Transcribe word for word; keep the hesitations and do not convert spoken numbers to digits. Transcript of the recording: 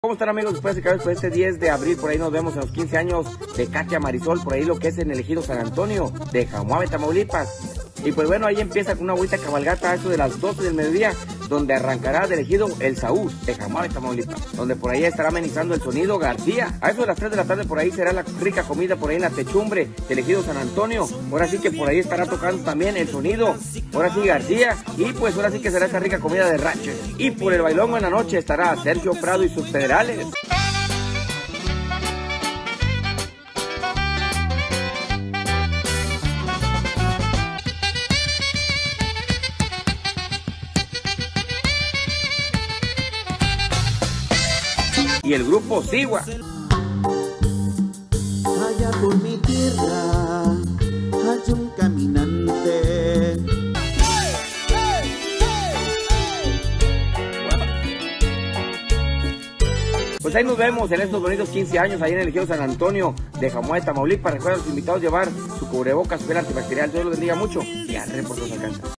¿Cómo están, amigos? Después de que después este diez de abril, por ahí nos vemos en los quince años de Katia Marisol, por ahí lo que es en el ejido San Antonio de Jamoave, Tamaulipas. Y pues bueno, ahí empieza con una bonita cabalgata a eso de las doce del mediodía, donde arrancará del ejido El Saúl de Jamoave, Tamaulipas, donde por ahí estará amenizando el sonido García. A eso de las tres de la tarde por ahí será la rica comida por ahí en la techumbre del ejido San Antonio. Ahora sí que por ahí estará tocando también el sonido, ahora sí García, y pues ahora sí que será esa rica comida de rancho. Y por el bailongo en la noche estará Sergio Prado y sus federales. Y el grupo Sigua. Allá por mi tierra hay un caminante. Pues ahí nos vemos en estos bonitos quince años, ahí en el ejido San Antonio de Jamoave, Tamaulipas. Recuerden a los invitados llevar su cubrebocas, su gel antibacterial. Dios los bendiga mucho y arre por sus alcances.